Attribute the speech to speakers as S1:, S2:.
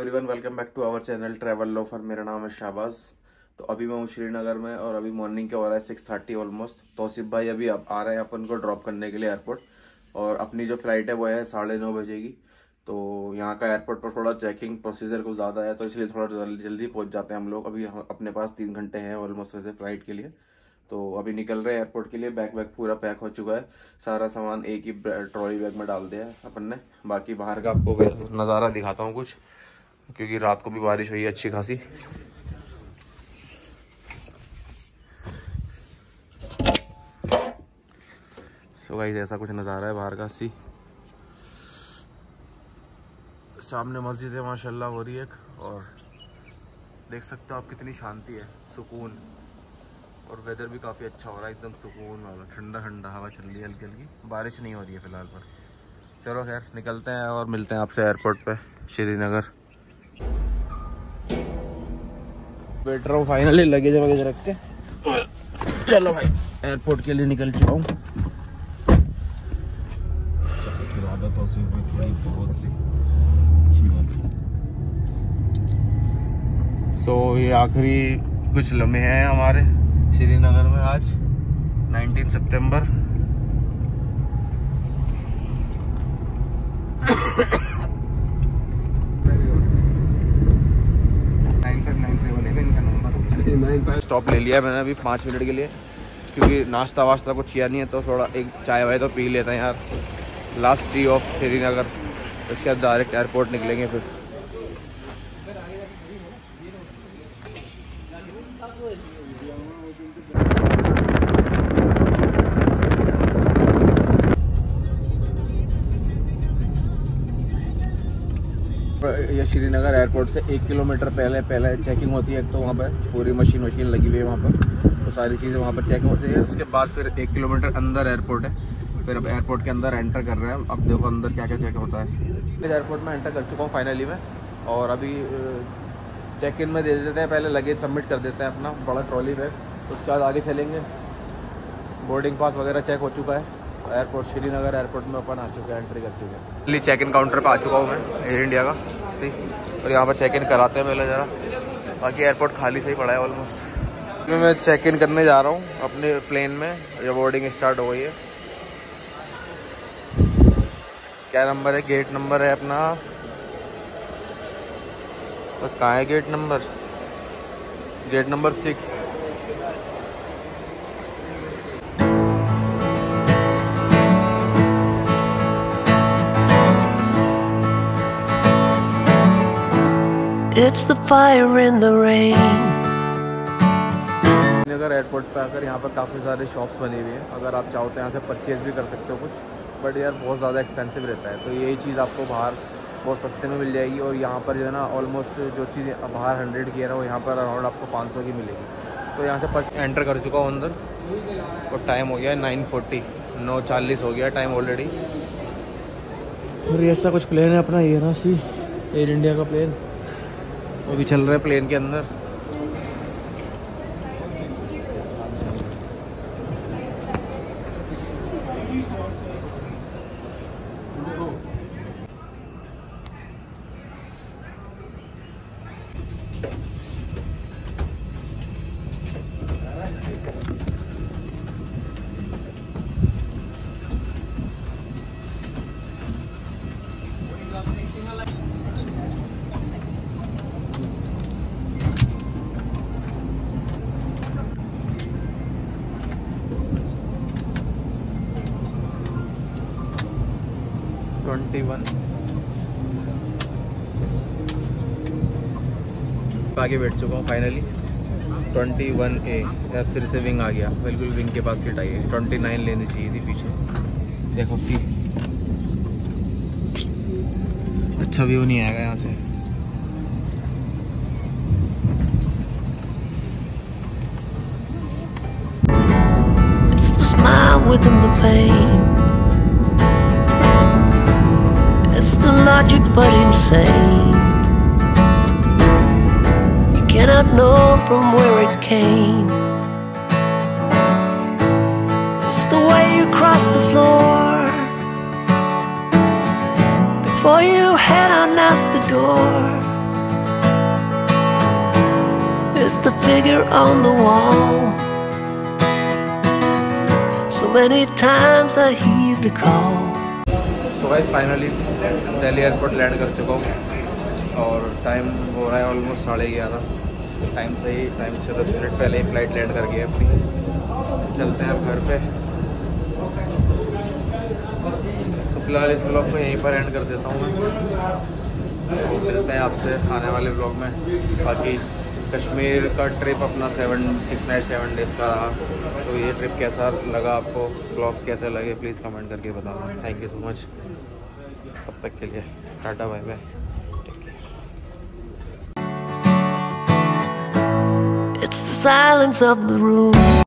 S1: Everyone, welcome back to our channel Travel Loafer. मेरा नाम है शाहबाज। तो अभी मैं हूँ श्रीनगर में और अभी मॉर्निंग के हो रहा है 6:30 ऑलमोस्ट। तौसीफ भाई अभी आ रहे हैं अपन को ड्रॉप करने के लिए एयरपोर्ट, और अपनी जो फ्लाइट है वो है 9:30 बजे की। तो यहाँ का एयरपोर्ट पर थोड़ा चेकिंग प्रोसीजर कुछ ज़्यादा है, तो इसलिए थोड़ा जल्दी पहुँच जाते हैं हम लोग। अभी अपने पास 3 घंटे हैं ऑलमोस्ट वैसे फ्लाइट के लिए। तो अभी निकल रहे हैं एयरपोर्ट के लिए। बैग पूरा पैक हो चुका है, सारा सामान एक ही ट्रॉली बैग में डाल दिया है अपन ने। बाकी बाहर का आपको नज़ारा दिखाता हूँ कुछ, क्योंकि रात को भी बारिश हुई है अच्छी खासी। सो गाइस, ऐसा कुछ नज़ारा है बाहर का। सामने मस्जिद है माशाल्लाह हो रही है, और देख सकते हो आप कितनी शांति है, सुकून। और वेदर भी काफ़ी अच्छा हो रहा है, एकदम सुकून वाला, ठंडा ठंडा हवा चल रही है हल्की हल्की। बारिश नहीं हो रही है फ़िलहाल पर। चलो खैर निकलते हैं और मिलते हैं आपसे एयरपोर्ट पे श्रीनगर। बैठ रहा हूँ फाइनली, लगेज वगैरह रख के। चलो भाई, एयरपोर्ट के लिए निकल चुका हूँ। ये आखिरी कुछ लम्हे हैं हमारे श्रीनगर में। आज 19 सितंबर। स्टॉप ले लिया मैंने अभी 5 मिनट के लिए, क्योंकि नाश्ता वास्ता कुछ किया नहीं है, तो थोड़ा एक चाय वाय तो पी लेते हैं यार। लास्ट टी ऑफ श्रीनगर, इसके बाद डायरेक्ट एयरपोर्ट निकलेंगे फिर। ये श्रीनगर एयरपोर्ट से 1 किलोमीटर पहले चेकिंग होती है। एक तो वहाँ पर पूरी मशीन लगी हुई है वहाँ पर, तो सारी चीज़ें वहाँ पर चेकिंग होती है। उसके बाद फिर 1 किलोमीटर अंदर एयरपोर्ट है। फिर अब एयरपोर्ट के अंदर एंटर कर रहे हैं। अब देखो अंदर क्या क्या चेक होता है। इस एयरपोर्ट में एंटर कर चुका हूँ फाइनली मैं, और अभी चेक इन में दे देते हैं। पहले लगेज सबमिट कर देते हैं अपना बड़ा ट्रॉली बैग, उसके बाद आगे चलेंगे। बोर्डिंग पास वगैरह चेक हो चुका है। एयरपोर्ट श्रीनगर एयरपोर्ट में अपन आ चुके हैं, एंट्री कर चुके हैं। चेक इन काउंटर पे आ चुका हूँ मैं, एयर इंडिया का। और यहाँ पर चेक इन कराते हैं पहले ज़रा, बाकी एयरपोर्ट खाली से ही पड़ा है ऑलमोस्ट। मैं चेक इन करने जा रहा हूँ अपने प्लेन में, जब बोर्डिंग स्टार्ट हो गई है। क्या नंबर है? गेट नंबर है अपना, तो कहाँ है gate number? Gate number 6।
S2: It's the fire in the rain.
S1: Srinagar airport पे आकर यहाँ पर काफ़ी सारे शॉप्स बनी हुई हैं। अगर आप चाहो तो यहाँ से परचेज़ भी कर सकते हो कुछ, बट यार बहुत ज़्यादा एक्सपेंसिव रहता है। तो यही चीज़ आपको बाहर बहुत सस्ते में मिल जाएगी। और यहाँ पर जो है ना, ऑलमोस्ट जो चीज़ बाहर 100 की है ना, वो यहाँ पर अराउंड आपको 500 की मिलेगी। तो यहाँ से एंटर कर चुका हूँ अंदर, और टाइम हो गया है 9:40, 9:40 हो गया टाइम ऑलरेडी। और ऐसा कुछ प्लेन है अपना, ये ना सी एयर इंडिया का प्लेन, वो भी चल रहा है प्लेन के अंदर। आगे बैठ चुका हूँ फाइनली 21A। यार फिर से विंग आ गया, बिल्कुल विंग के पास सीट आई है। 29 लेनी चाहिए थी पीछे। देखो सीट, अच्छा व्यू नहीं आएगा यहाँ से।
S2: It's the smile within the pain. It's the logic but insane. Cannot know from where it came. It's the way you cross the floor before you head on out the door. the figure on the wall. So many times I heed the call.
S1: So guys finally Delhi airport land कर चुका हूँ और time हो रहा है almost 11:30। Time से 10 minute पहले ही flight land कर गई है अपनी। चलते हैं अब घर पे। तो फिलहाल इस ब्लॉग को यहीं पर एंड कर देता हूँ मैं। तो मिलते हैं आपसे आने वाले ब्लॉग में। बाकी कश्मीर का ट्रिप अपना 6 नाइट 7 डेज़ का रहा। तो ये ट्रिप कैसा लगा आपको, ब्लॉग्स कैसे लगे, प्लीज़ कमेंट करके बताना। Thank you so much. तब तक के लिए tata bye bye.
S2: It's the silence of the room.